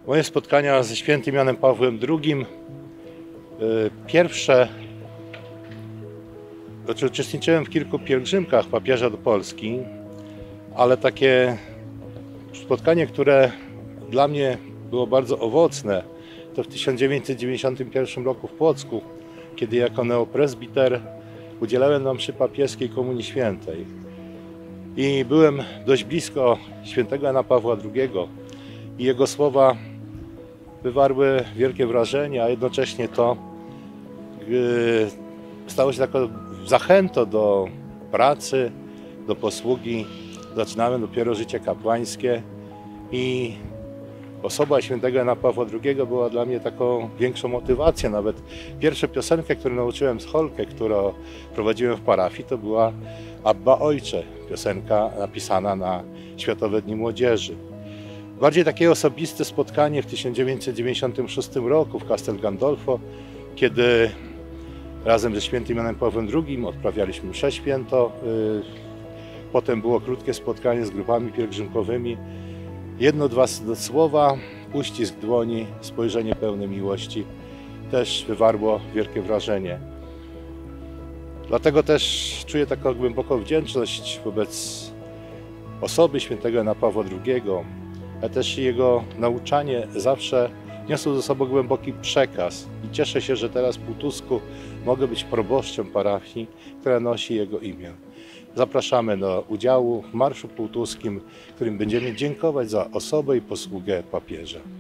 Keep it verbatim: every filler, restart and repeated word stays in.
Moje spotkania ze świętym Janem Pawłem drugim, pierwsze, znaczy uczestniczyłem w kilku pielgrzymkach papieża do Polski, ale takie spotkanie, które dla mnie było bardzo owocne, to w tysiąc dziewięćset dziewięćdziesiątym pierwszym roku w Płocku, kiedy jako neopresbiter udzielałem nam mszy papieskiej Komunii Świętej. I byłem dość blisko świętego Jana Pawła drugiego i jego słowa wywarły wielkie wrażenie, a jednocześnie to stało się taką zachętą do pracy, do posługi. Zaczynałem dopiero życie kapłańskie i osoba świętego Jana Pawła drugiego była dla mnie taką większą motywacją. Nawet pierwszą piosenkę, którą nauczyłem z Holkę, którą prowadziłem w parafii, to była Abba Ojcze, piosenka napisana na Światowe Dni Młodzieży. Bardziej takie osobiste spotkanie w tysiąc dziewięćset dziewięćdziesiątym szóstym roku w Castel Gandolfo, kiedy razem ze świętym Janem Pawłem drugim odprawialiśmy mszę święto. Potem było krótkie spotkanie z grupami pielgrzymkowymi. Jedno, dwa słowa, uścisk dłoni, spojrzenie pełne miłości też wywarło wielkie wrażenie. Dlatego też czuję taką głęboką wdzięczność wobec osoby świętego Jana Pawła drugiego, ale też jego nauczanie zawsze niosło ze sobą głęboki przekaz i cieszę się, że teraz w Półtusku mogę być proboszczem parafii, która nosi jego imię. Zapraszamy do udziału w Marszu Półtuskim, w którym będziemy dziękować za osobę i posługę papieża.